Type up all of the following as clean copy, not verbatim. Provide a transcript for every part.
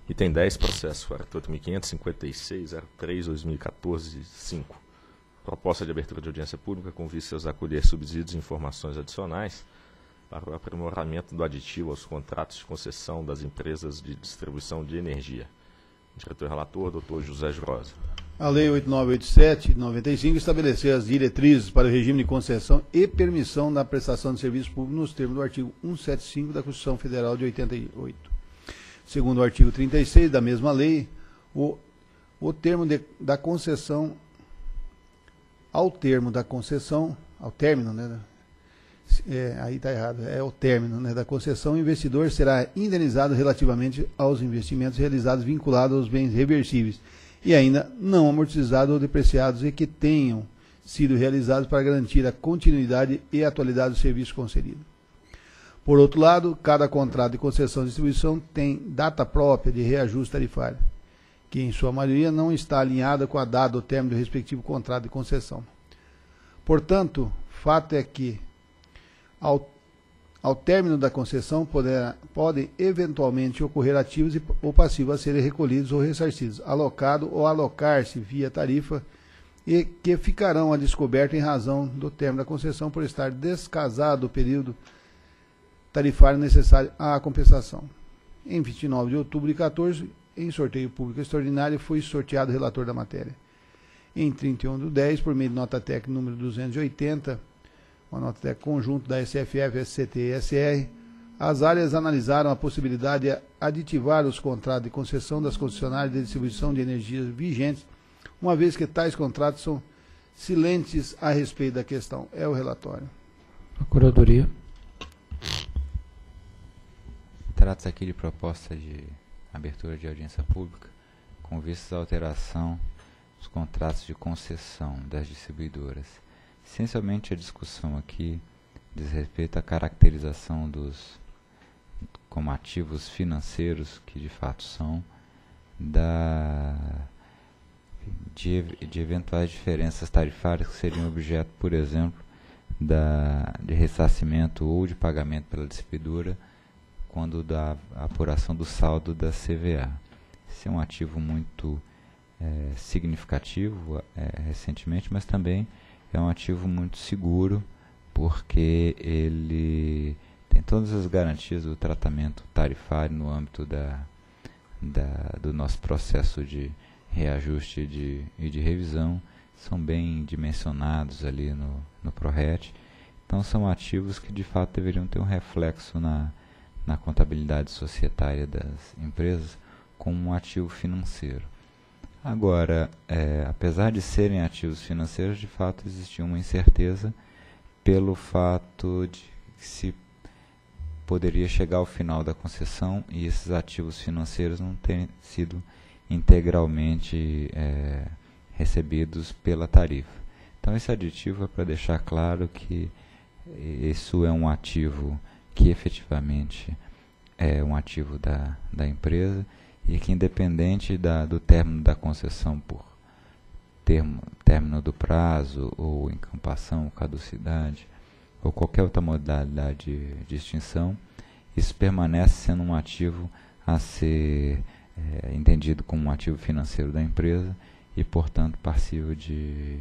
Item 10, processo 48.556.03.2014.5. Proposta de abertura de audiência pública com vistas a colher subsídios e informações adicionais para o aprimoramento do aditivo aos contratos de concessão das empresas de distribuição de energia. Diretor relator, doutor José Jurosa. A Lei 8987 de 95 estabeleceu as diretrizes para o regime de concessão e permissão da prestação de serviço público nos termos do artigo 175 da Constituição Federal de 88. Segundo o artigo 36 da mesma lei, o termo da concessão, ao término, né? Aí está errado, é o término, né, da concessão, o investidor será indenizado relativamente aos investimentos realizados vinculados aos bens reversíveis e ainda não amortizados ou depreciados e que tenham sido realizados para garantir a continuidade e atualidade do serviço concedido. Por outro lado, cada contrato de concessão de distribuição tem data própria de reajuste tarifário, que em sua maioria não está alinhada com a data do término do respectivo contrato de concessão. Portanto, fato é que, ao término da concessão, podem eventualmente ocorrer ativos ou passivos a serem recolhidos ou ressarcidos, alocado ou alocar-se via tarifa, e que ficarão a descoberto em razão do término da concessão por estar descasado o período tarifário necessário à compensação. Em 29 de outubro de 2014, em sorteio público extraordinário, foi sorteado o relator da matéria. Em 31 de 10, por meio de nota técnica número 280, uma nota técnica conjunto da SFF, SCT e SR, as áreas analisaram a possibilidade de aditivar os contratos de concessão das concessionárias de distribuição de energia vigentes, uma vez que tais contratos são silentes a respeito da questão. É o relatório. Procuradoria. Trata-se aqui de proposta de abertura de audiência pública com vistas à alteração dos contratos de concessão das distribuidoras. Essencialmente a discussão aqui diz respeito à caracterização dos como ativos financeiros, que de fato são, de eventuais diferenças tarifárias que seriam objeto, por exemplo, de ressarcimento ou de pagamento pela distribuidora quando da apuração do saldo da CVA. Esse é um ativo muito significativo recentemente, mas também é um ativo muito seguro, porque ele tem todas as garantias do tratamento tarifário no âmbito do nosso processo de reajuste e de revisão, são bem dimensionados ali no PRORET. Então são ativos que de fato deveriam ter um reflexo na contabilidade societária das empresas como um ativo financeiro. Agora, apesar de serem ativos financeiros, de fato existia uma incerteza pelo fato de que se poderia chegar ao final da concessão e esses ativos financeiros não terem sido integralmente recebidos pela tarifa. Então esse aditivo é para deixar claro que isso é um ativo que efetivamente é um ativo da empresa e que, independente do término da concessão por término do prazo ou encampação, caducidade ou qualquer outra modalidade de extinção, isso permanece sendo um ativo a ser entendido como um ativo financeiro da empresa e, portanto, passível de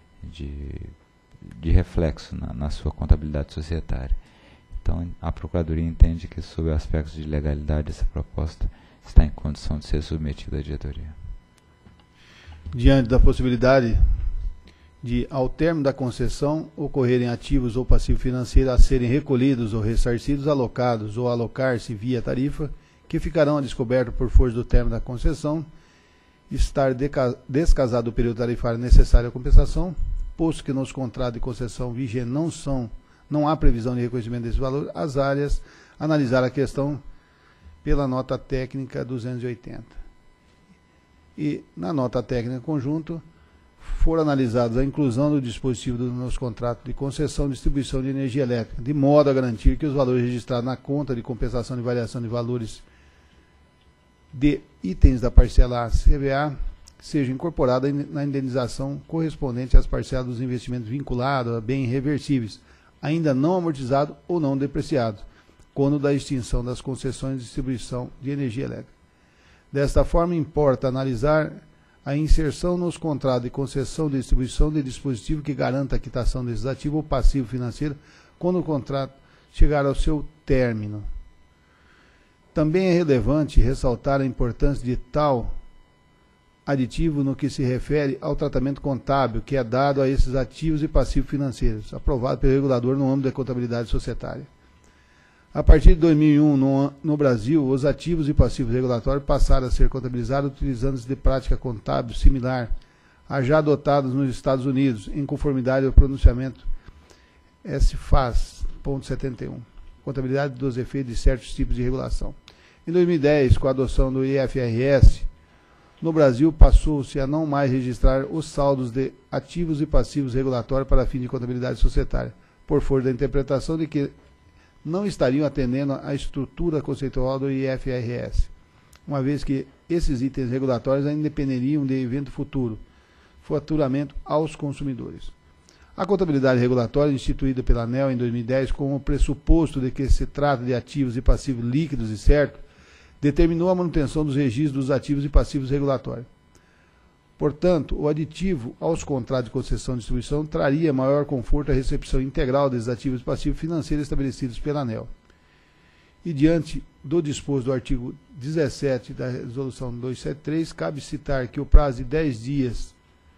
reflexo na sua contabilidade societária. Então, a Procuradoria entende que, sob aspectos de legalidade, essa proposta está em condição de ser submetida à diretoria. Diante da possibilidade de, ao término da concessão, ocorrerem ativos ou passivos financeiros a serem recolhidos ou ressarcidos, alocados ou alocar-se via tarifa, que ficarão a descoberto por força do término da concessão, estar descasado o período tarifário necessário à compensação, posto que nos contratos de concessão vigentes não há previsão de reconhecimento desse valor, as áreas analisaram a questão pela nota técnica 280. E na nota técnica conjunto foram analisadas a inclusão do dispositivo nos contratos de concessão e distribuição de energia elétrica, de modo a garantir que os valores registrados na conta de compensação de variação de valores de itens da parcela A CVA sejam incorporados na indenização correspondente às parcelas dos investimentos vinculados a bens reversíveis, ainda não amortizados ou não depreciados, quando da extinção das concessões de distribuição de energia elétrica. Desta forma, importa analisar a inserção nos contratos de concessão de distribuição de dispositivo que garanta a quitação desses ativos ou passivo financeiro quando o contrato chegar ao seu término. Também é relevante ressaltar a importância de tal aditivo no que se refere ao tratamento contábil que é dado a esses ativos e passivos financeiros, aprovado pelo regulador no âmbito da contabilidade societária. A partir de 2001, no Brasil, os ativos e passivos regulatórios passaram a ser contabilizados utilizando-se de prática contábil similar a já adotadas nos Estados Unidos, em conformidade ao pronunciamento SFAS.71, contabilidade dos efeitos de certos tipos de regulação. Em 2010, com a adoção do IFRS, no Brasil passou-se a não mais registrar os saldos de ativos e passivos regulatórios para fim de contabilidade societária, por força da interpretação de que não estariam atendendo à estrutura conceitual do IFRS, uma vez que esses itens regulatórios ainda dependeriam de evento futuro, faturamento aos consumidores. A contabilidade regulatória, instituída pela ANEEL em 2010 com o pressuposto de que se trata de ativos e passivos líquidos e certos, determinou a manutenção dos registros dos ativos e passivos regulatórios. Portanto, o aditivo aos contratos de concessão e distribuição traria maior conforto à recepção integral desses ativos e passivos financeiros estabelecidos pela ANEEL. E diante do disposto do artigo 17 da Resolução 273, cabe citar que o prazo de 10 dias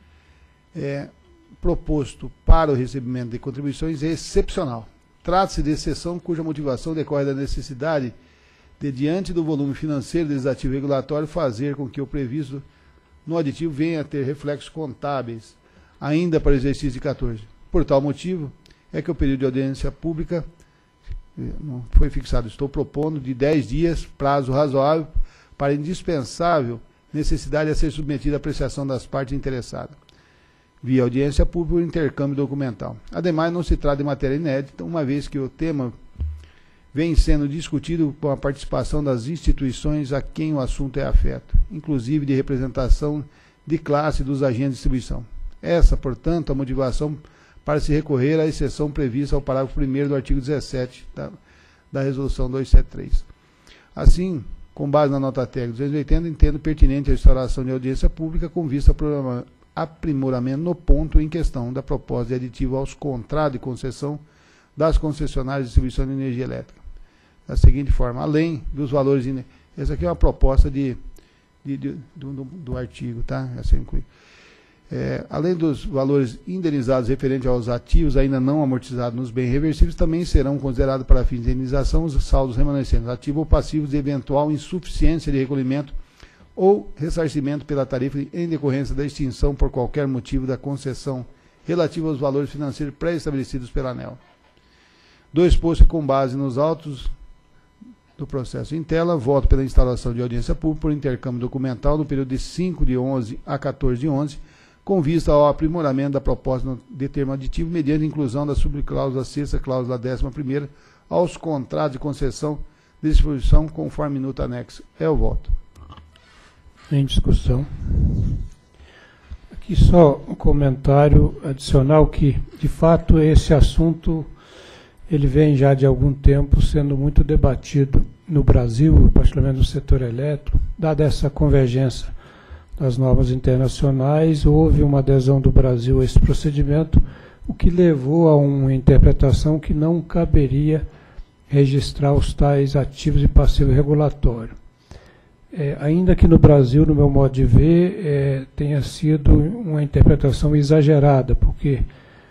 proposto para o recebimento de contribuições é excepcional. Trata-se de exceção cuja motivação decorre da necessidade de, diante do volume financeiro desses ativos regulatórios, fazer com que o previsto no aditivo venha a ter reflexos contábeis ainda para o exercício de 14. Por tal motivo, é que o período de audiência pública não foi fixado. Estou propondo de 10 dias, prazo razoável, para a indispensável necessidade de ser submetida à apreciação das partes interessadas, via audiência pública e intercâmbio documental. Ademais, não se trata de matéria inédita, uma vez que o tema vem sendo discutido com a participação das instituições a quem o assunto é afeto, inclusive de representação de classe dos agentes de distribuição. Essa, portanto, a motivação para se recorrer à exceção prevista ao parágrafo 1º do artigo 17 da Resolução 273. Assim, com base na nota técnica 280, entendo pertinente a instauração de audiência pública com vista ao aprimoramento no ponto em questão da proposta de aditivo aos contratos de concessão das concessionárias de distribuição de energia elétrica. Da seguinte forma, além dos valores... Essa aqui é uma proposta do artigo, tá? Essa inclui. Além dos valores indenizados referentes aos ativos ainda não amortizados nos bens reversíveis, também serão considerados para fins de indenização os saldos remanescentes, ativos ou passivos de eventual insuficiência de recolhimento ou ressarcimento pela tarifa em decorrência da extinção por qualquer motivo da concessão relativa aos valores financeiros pré-estabelecidos pela ANEEL. Do exposto com base nos autos do processo em tela, voto pela instalação de audiência pública por intercâmbio documental no período de 5/11 a 14/11, com vista ao aprimoramento da proposta de termo aditivo, mediante inclusão da subcláusula 6ª, cláusula 11ª, aos contratos de concessão de distribuição, conforme minuta anexo. É o voto. Em discussão. Aqui só um comentário adicional que, de fato, esse assunto ele vem já de algum tempo sendo muito debatido no Brasil, particularmente no setor elétrico. Dada essa convergência das normas internacionais, houve uma adesão do Brasil a esse procedimento, o que levou a uma interpretação que não caberia registrar os tais ativos e passivos regulatórios. Ainda que no Brasil, no meu modo de ver, tenha sido uma interpretação exagerada, porque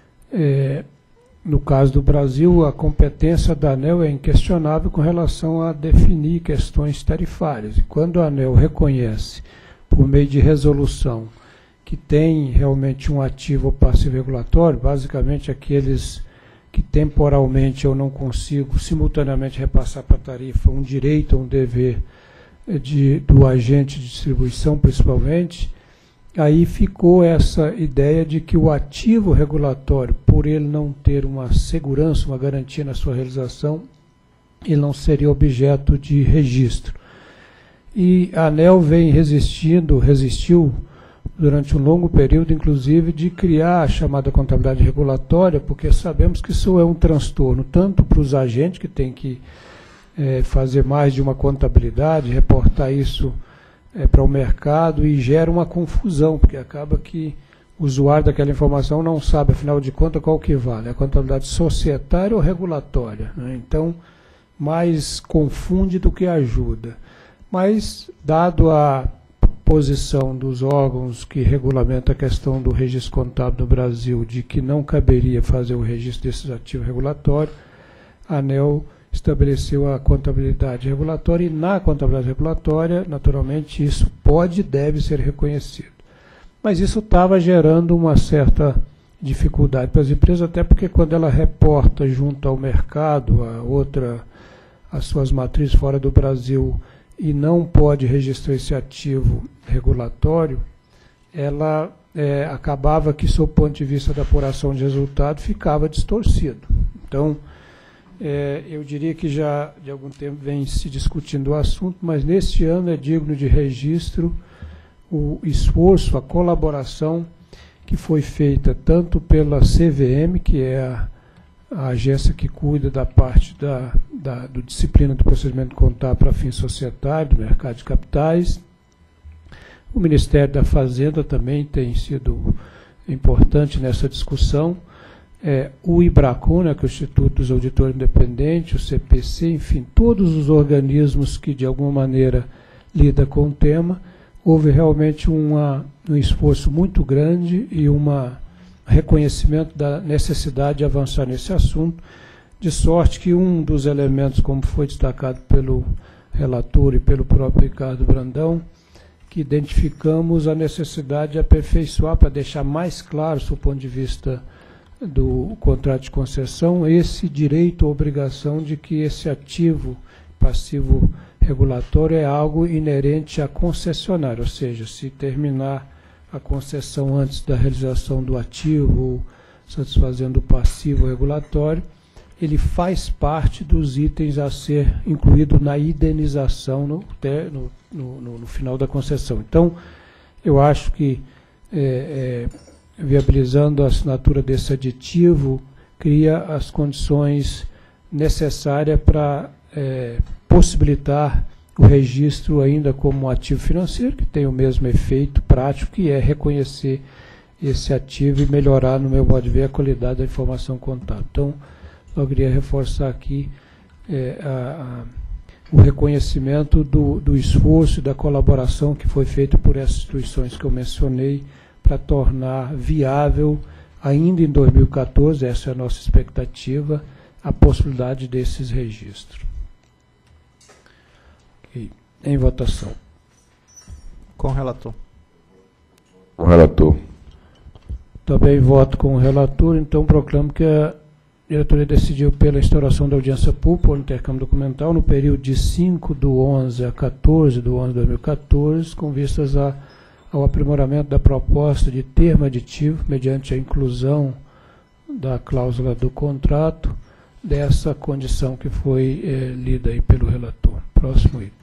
no caso do Brasil, a competência da ANEEL é inquestionável com relação a definir questões tarifárias. E quando a ANEEL reconhece, por meio de resolução, que tem realmente um ativo ou passivo regulatório, basicamente aqueles que temporalmente eu não consigo simultaneamente repassar para a tarifa um direito ou um dever do agente de distribuição, principalmente, aí ficou essa ideia de que o ativo regulatório, por ele não ter uma segurança, uma garantia na sua realização, ele não seria objeto de registro. E a ANEEL resistiu durante um longo período, inclusive, de criar a chamada contabilidade regulatória, porque sabemos que isso é um transtorno, tanto para os agentes, que têm que fazer mais de uma contabilidade, reportar isso para o mercado e gera uma confusão, porque acaba que o usuário daquela informação não sabe, afinal de contas, qual que vale, a contabilidade societária ou regulatória, né? Então, mais confunde do que ajuda. Mas, dado a posição dos órgãos que regulamentam a questão do registro contábil no Brasil, de que não caberia fazer o registro desses ativos regulatórios, a ANEEL estabeleceu a contabilidade regulatória, e na contabilidade regulatória, naturalmente, isso pode e deve ser reconhecido. Mas isso estava gerando uma certa dificuldade para as empresas, até porque quando ela reporta junto ao mercado, as suas matrizes fora do Brasil, e não pode registrar esse ativo regulatório, ela acabava que, sob o ponto de vista da apuração de resultado, ficava distorcido. Então, eu diria que já de algum tempo vem se discutindo o assunto, mas neste ano é digno de registro o esforço, a colaboração que foi feita tanto pela CVM, que é a agência que cuida da parte do disciplina do procedimento contábil para fins societários, do mercado de capitais. O Ministério da Fazenda também tem sido importante nessa discussão. O IBRACON, né, que é o Instituto dos Auditores Independentes, o CPC, enfim, todos os organismos que de alguma maneira lidam com o tema. Houve realmente um esforço muito grande e um reconhecimento da necessidade de avançar nesse assunto, de sorte que um dos elementos, como foi destacado pelo relator e pelo próprio Ricardo Brandão, que identificamos a necessidade de aperfeiçoar para deixar mais claro, do ponto de vista do contrato de concessão, esse direito ou obrigação de que esse ativo passivo regulatório é algo inerente à concessionária, ou seja, se terminar a concessão antes da realização do ativo ou satisfazendo o passivo regulatório, ele faz parte dos itens a ser incluído na indenização no final da concessão. Então, eu acho que viabilizando a assinatura desse aditivo, cria as condições necessárias para possibilitar o registro ainda como ativo financeiro, que tem o mesmo efeito prático, que é reconhecer esse ativo e melhorar, no meu modo de ver, a qualidade da informação contábil. Então, eu queria reforçar aqui o reconhecimento do esforço e da colaboração que foi feito por essas instituições que eu mencionei para tornar viável, ainda em 2014, essa é a nossa expectativa, a possibilidade desses registros. Okay. Em votação. Com o relator. Com o relator. Também voto com o relator, então proclamo que a diretoria decidiu pela instauração da audiência pública por intercâmbio documental no período de 5/11 a 14/11/2014, com vistas ao aprimoramento da proposta de termo aditivo, mediante a inclusão da cláusula do contrato, dessa condição que foi lida aí pelo relator. Próximo item.